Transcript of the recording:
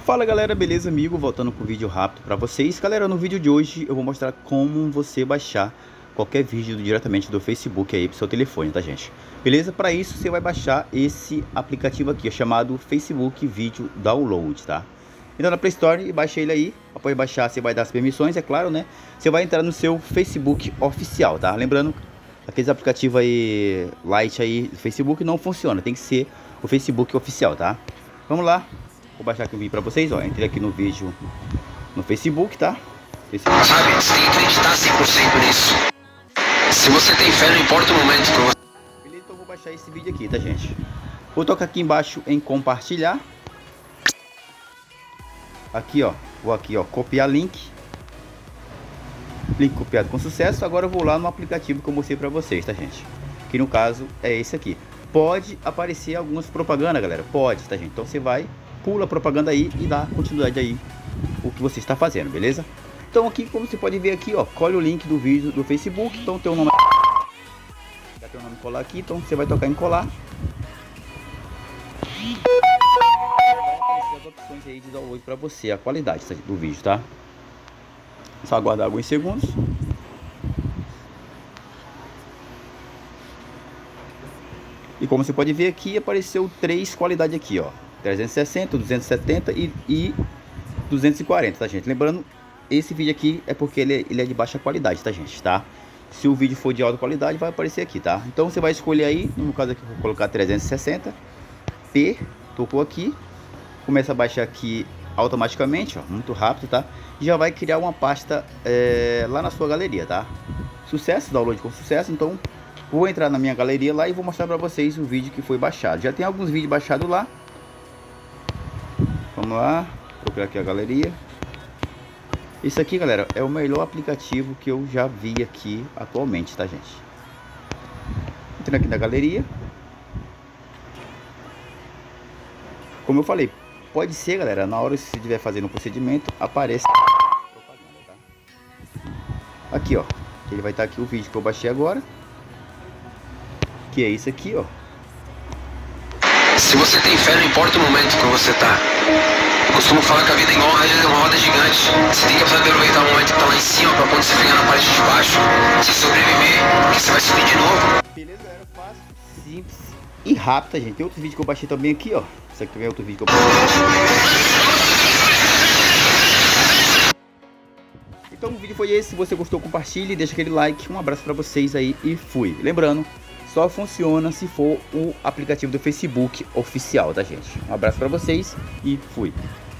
Fala galera, beleza amigo? Voltando com um vídeo rápido para vocês. Galera, no vídeo de hoje eu vou mostrar como você baixar qualquer vídeo diretamente do Facebook aí pro seu telefone, tá gente? Beleza? Para isso você vai baixar esse aplicativo aqui, chamado Facebook Video Download, tá? Então na Play Store e baixa ele aí. Após baixar você vai dar as permissões, é claro, né? Você vai entrar no seu Facebook oficial, tá? Lembrando, aqueles aplicativos aí, Lite aí, do Facebook não funciona, tem que ser o Facebook oficial, tá? Vamos lá. Vou baixar aqui o vídeo pra vocês, ó. Entrei aqui no vídeo no Facebook, tá? Facebook. Sabe, você tem que acreditar 100% nisso. Se você tem fé, não importa o momento que você... Beleza, então eu vou baixar esse vídeo aqui, tá gente? Vou tocar aqui embaixo em compartilhar. Aqui, ó. Vou aqui, ó, copiar link. Link copiado com sucesso. Agora eu vou lá no aplicativo que eu mostrei pra vocês, tá gente? Que no caso é esse aqui. Pode aparecer algumas propagandas, galera. Pode, tá gente? Então você vai, pula a propaganda aí e dá continuidade aí o que você está fazendo, beleza? Então aqui, como você pode ver aqui, ó, colhe o link do vídeo do Facebook. Então tem o nome, já tem o nome colar aqui, então você vai tocar em colar. Vai aparecer as opções aí de download para você, a qualidade do vídeo, tá? Só aguardar alguns segundos. E como você pode ver aqui, apareceu três qualidades aqui, ó. 360, 270 e 240, tá gente? Lembrando, esse vídeo aqui é porque ele é de baixa qualidade, tá gente, tá? Se o vídeo for de alta qualidade, vai aparecer aqui, tá? Então você vai escolher aí, no caso aqui eu vou colocar 360 p, tocou aqui, começa a baixar aqui automaticamente, ó, muito rápido, tá? E já vai criar uma pasta lá na sua galeria, tá? Sucesso, download com sucesso. Então vou entrar na minha galeria lá e vou mostrar pra vocês o vídeo que foi baixado. Já tem alguns vídeos baixados lá. Vamos lá, procurar aqui a galeria. Isso aqui, galera, é o melhor aplicativo que eu já vi aqui atualmente, tá gente? Entrando aqui na galeria. Como eu falei, pode ser, galera, na hora que você estiver fazendo o procedimento, aparece propaganda, tá? Aqui, ó, ele vai estar aqui o vídeo que eu baixei agora, que é isso aqui, ó. Se você tem fé, não importa o momento que você tá. Eu costumo falar que a vida é igual uma roda gigante. Você tem que aproveitar o momento que tá lá em cima pra quando você chegar na parte de baixo, você sobreviver, porque você vai subir de novo. Beleza, galera, fácil, simples e rápido, gente. Tem outro vídeo que eu baixei também aqui, ó. Esse aqui também é outro vídeo que eu baixei. Então o vídeo foi esse. Se você gostou, compartilhe, deixa aquele like. Um abraço pra vocês aí e fui. Lembrando, só funciona se for o aplicativo do Facebook oficial, tá gente? Um abraço pra vocês e fui.